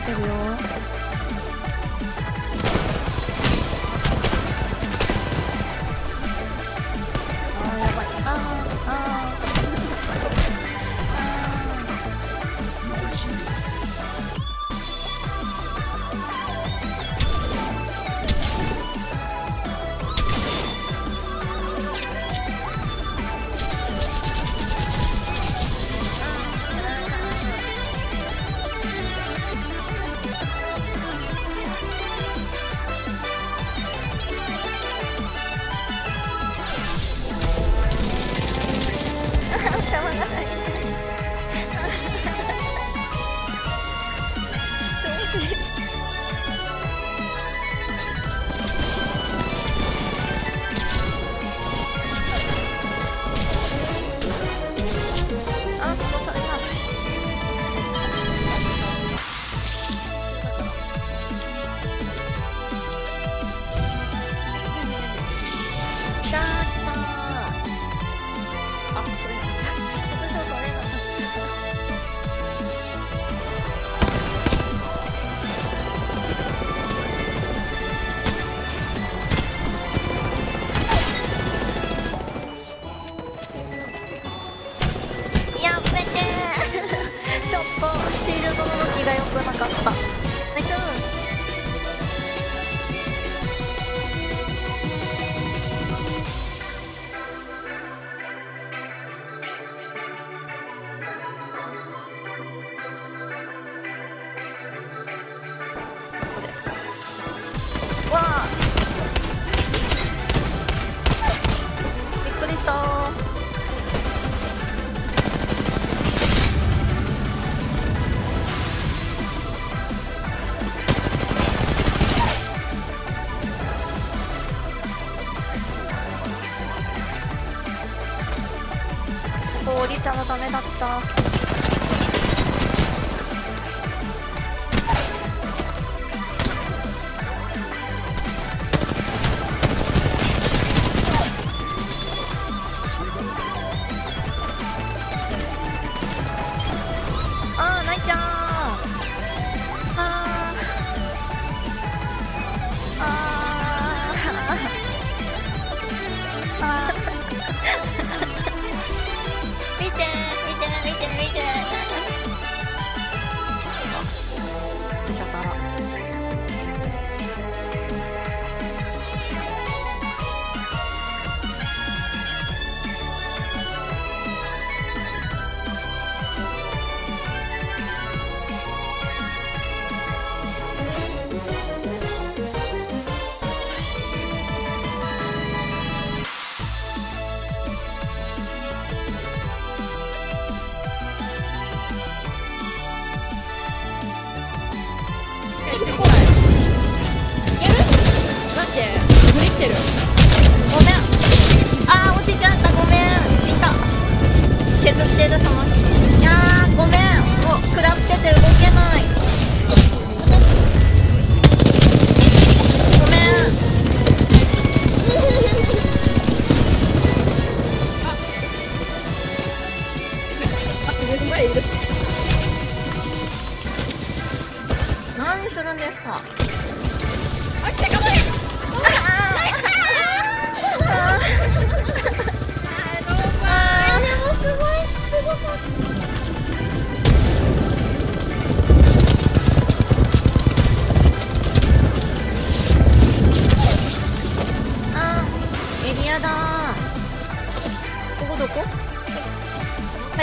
てるよ。やばい。シールドの向きが良くなかった。ナイス。わあ、びっくりしたー。降りたらダメだった。あー、ないちゃん。見て見て見て見て。よいしょったら。 できてる。 ごめん。あー、落ちちゃった。ごめん。死んだ。削ってるその人。いやー、ごめん。もう食らってて動けない。ごめん。 目の前いる。 何するんですか。 あ、来たかもね。 エリアだー。ここどこ？はい。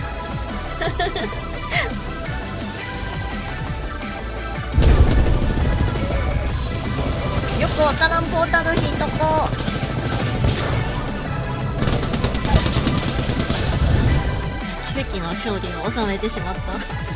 よくわからんポータル引いとこう。奇跡の勝利を収めてしまった。